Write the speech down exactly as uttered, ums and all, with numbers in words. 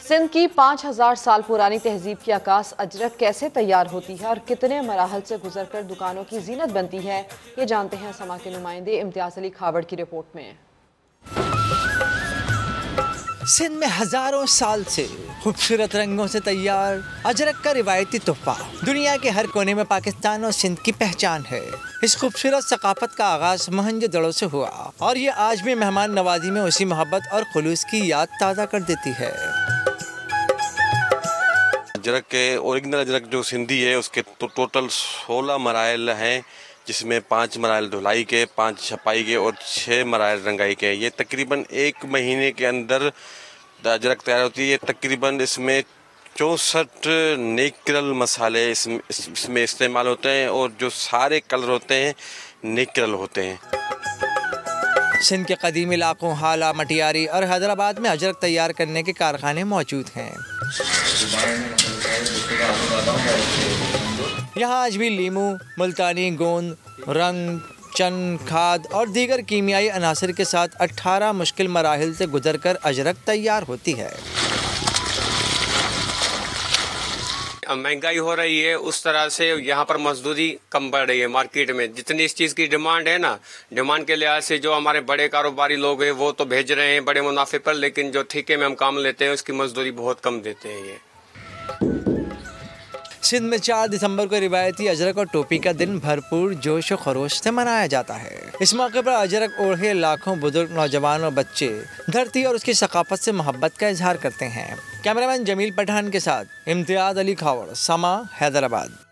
सिंध की पाँच हजार साल पुरानी तहजीब की अक्कास अजरक कैसे तैयार होती है और कितने मराहल से गुजरकर दुकानों की जीनत बनती है, ये जानते हैं समा के नुमाइंदे इम्तियाज अली खावड़ की रिपोर्ट में। सिंध में हजारों साल से खूबसूरत रंगों से तैयार अजरक का रिवायती तोहफा दुनिया के हर कोने में पाकिस्तान और सिंध की पहचान है। इस खूबसूरत सकाफत का आगाज मोहनजोदड़ो से हुआ और ये आज भी मेहमान नवाजी में उसी मोहब्बत और खुलूस की याद ताज़ा कर देती है। अजरक के ओरिजिनल अजरक जो सिंधी है उसके तो टोटल सोलह मराइल हैं, जिसमें पाँच मराइल धुलाई के, पाँच छपाई के और छः मराइल रंगाई के। ये तकरीबन एक महीने के अंदर अजरक तैयार होती है। तकरीबन इसमें चौंसठ नेचुरल मसाले इसमें इसमें इस्तेमाल होते हैं और जो सारे कलर होते हैं नेचुरल होते हैं। सिंध के कदीम इलाकों हाला, मटियारी और हैदराबाद में अजरक तैयार करने के कारखाने मौजूद हैं। यहाँ आज भी लीमू, मुल्तानी गोंद, रंग, चन, खाद और दीगर कीमियाई अनासर के साथ अठारह मुश्किल मराहिल से गुजरकर अजरक तैयार होती है। महंगाई हो रही है, उस तरह से यहाँ पर मजदूरी कम बढ़ रही है। मार्केट में जितनी इस चीज़ की डिमांड है ना, डिमांड के लिहाज से जो हमारे बड़े कारोबारी लोग हैं वो तो भेज रहे हैं बड़े मुनाफे पर, लेकिन जो ठेके में हम काम लेते हैं उसकी मजदूरी बहुत कम देते हैं। ये सिंध में चार दिसंबर को रिवायती अजरक और टोपी का दिन भरपूर जोश और खरोश से मनाया जाता है। इस मौके पर अजरक ओढ़े लाखों बुजुर्ग, नौजवान और बच्चे धरती और उसकी सकाफत से मोहब्बत का इजहार करते हैं। कैमरामैन जमील पठान के साथ इम्तियाज अली खावड़, समा, हैदराबाद।